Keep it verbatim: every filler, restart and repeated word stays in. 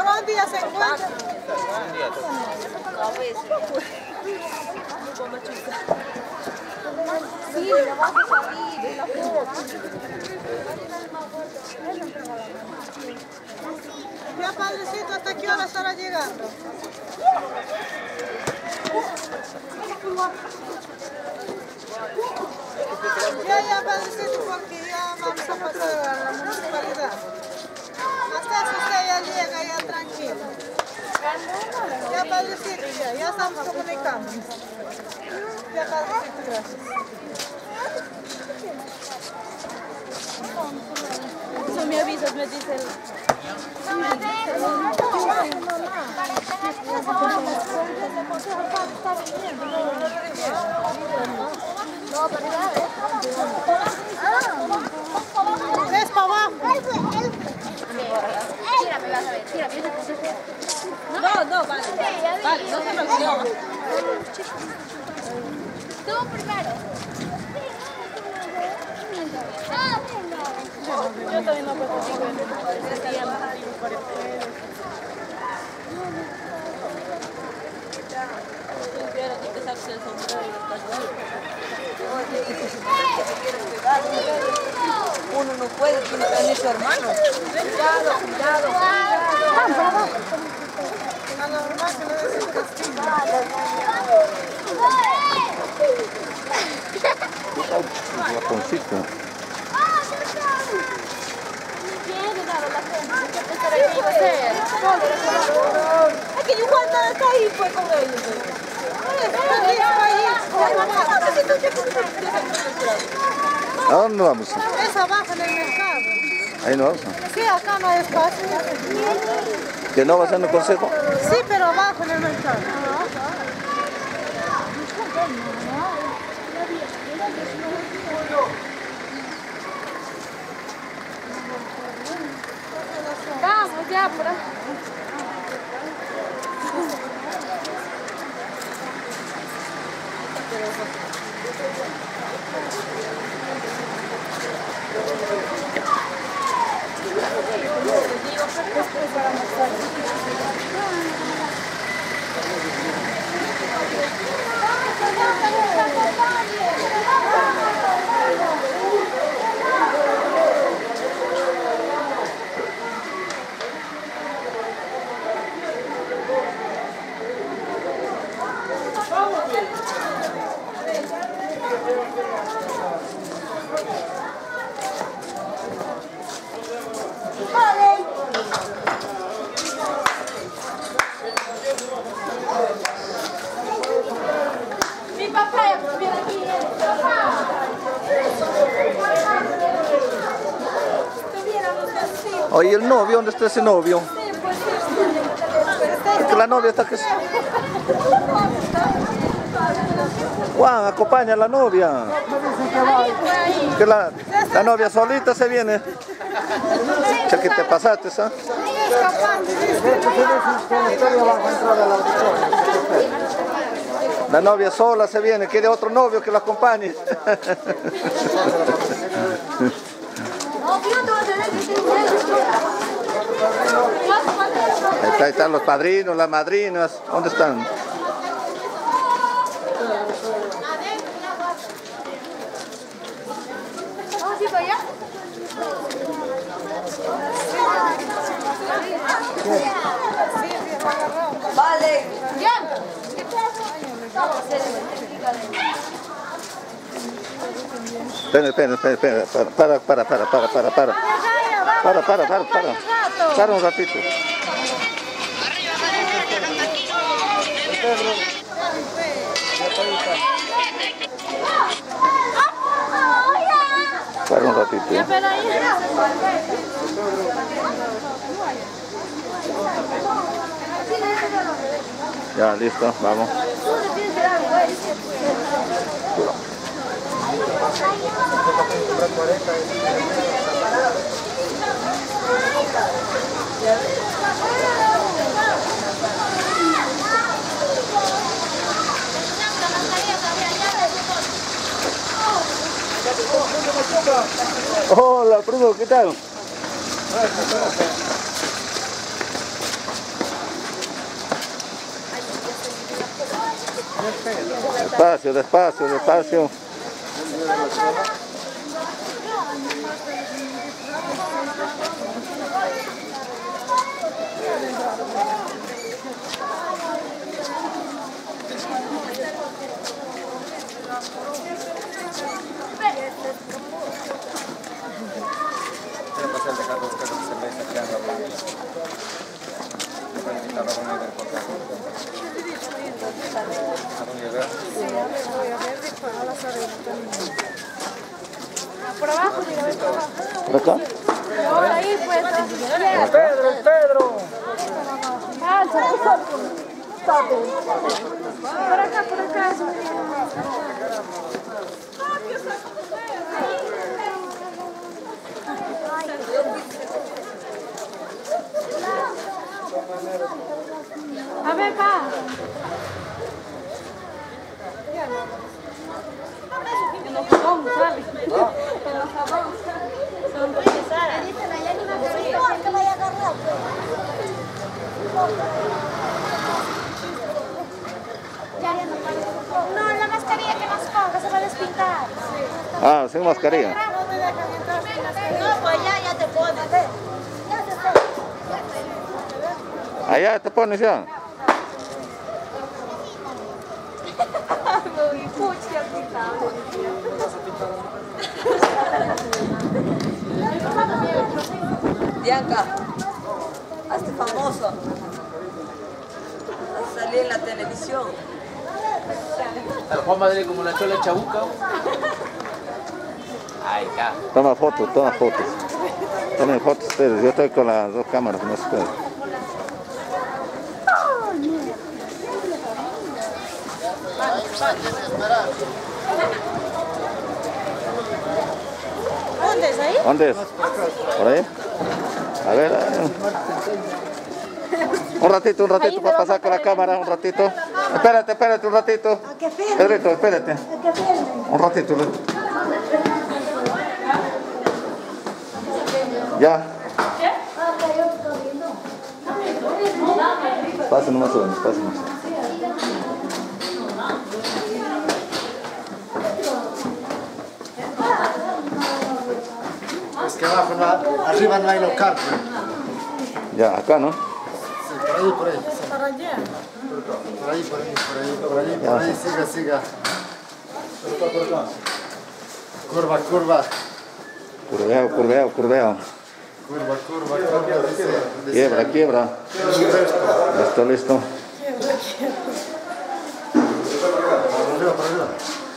Morondi ya se encuentra. Sí, lo vas a salir, la ya, padrecito, ¿hasta qué hora estará llegando? Ya, ya, padrecito, porque ya vamos a pasar a la municipalidad. Hasta eso usted ya llega, ya tranquilo. Ya, padrecito, ya, ya estamos comunicando. Ya, padrecito, gracias. Eso me avisas, me dice el... ¿Ves para abajo? Tírame, vas a ver, tírame. No, no, vale. Vale, no se preocupe. Tú primero. Yo también no puedo decir. Uno no puede, tiene que venir su hermano. Cuidado, cuidado, cuidado. A la mamá que le des el castigo. Ratoncito. Es que yo cuando está ahí fue con ellos. ¿A dónde vamos? Es abajo en el mercado. Ahí no vamos. Sí, acá no hay espacio. ¿Que no vas en el consejo? Sí, pero abajo en el mercado. Vamos, ya, por ahí. Mi papá viene aquí. Oye, el novio, ¿dónde está ese novio? Es que la novia está que... Juan, acompaña a la novia. Que la, la novia solita se viene. Che, que te pasaste, ¿sabes? La novia sola se viene, quiere otro novio que la acompañe. Ahí, está, ahí están los padrinos, las madrinas. ¿Dónde están? ¿Vamos a ir para allá? Vale. Ya. Espera, espera, espera, espera, para, para, para, para, para, para, para, para, para, para, para un ratito. Para un ratito. ¿Eh? Ya, listo, vamos. Hola, primo, ¿qué tal? Despacio, despacio, despacio. Por abajo, mira, ve por abajo. ¿Por acá? No, ahí pues. Pedro, el Pedro. Ah, se puso. Por acá, por acá. A ver, pa. En los jabón, ¿sale? En los jabón. Son procesadas. No, la mascarilla que nos ponga se va a despintar. Ah, sin mascarilla. No te dejan entrar sin mascarilla. No, pues ya, ya te pones. Allá te pones ya. Bianca, hazte famoso. Vas a salir en la televisión. Al Juan Madrid como la chola chabuca. Ahí está. Toma fotos, toma fotos. Tomen fotos ustedes. Yo estoy con las dos cámaras, no se puede. ¿Dónde es ahí? ¿Dónde es? ¿Por ahí? A ver. eh. Un ratito, un ratito para pasar con la cámara, un ratito. Espérate, espérate un ratito. Pedrito, espérate. Un ratito. Ya. Pasen nomás, pasen nomás. Es que abajo, no, arriba no hay local. Ya, acá, ¿no? Sí, por ahí, por ahí. Para allá. Por ahí, por ahí, por ahí, por ahí, por ahí, siga, siga. Curva, curva. Curveo, curveo, curveo. Curva, curva, curva. Dice, dice. Quiebra, quiebra. Listo, listo. Por arriba, por arriba.